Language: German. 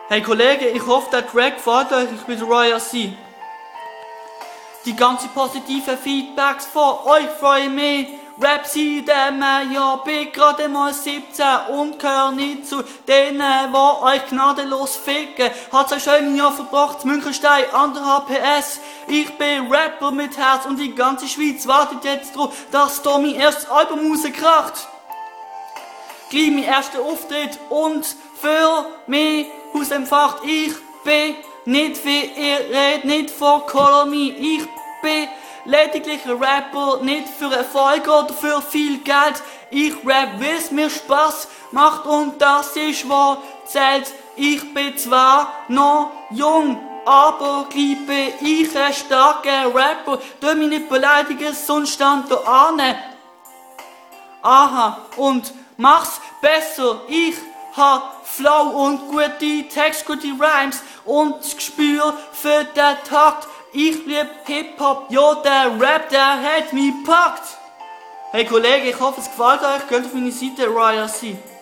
Hey Kollegen, ich hoffe, der Track gefällt euch. Ich bin der Royal C. Die ganzen positiven Feedbacks von euch freuen mich. Rap seit dem Jahr, bin gerade mal 17 und gehör nicht zu denen, die euch gnadenlos ficken. Hat ein schönes Jahr verbracht, Münchenstein, 1,5 PS. Ich bin Rapper mit Herz und die ganze Schweiz wartet jetzt drauf, dass da mein erstes Album rauskracht. Gleich mein erster Auftritt und für mich ausempfacht. Ich bin nicht wie ihr redet, nicht von Kolonie. Ich bin lediglich ein Rapper, nicht für Erfolg oder für viel Geld. Ich rap, weil es mir Spaß macht und das ist, was zählt. Ich bin zwar noch jung, aber gleich bin ich ein starker Rapper. Tu mich nicht beleidigen, sonst stand da ane. Aha, und mach's besser. Ich hab Flow und gute Text, gute Rhymes und das Gespür für den Takt. Ich lieb Hip-Hop, ja, der Rap, der hat mich gepackt. Hey Kollege, ich hoffe es gefällt euch. Geht auf meine Seite, Royal C.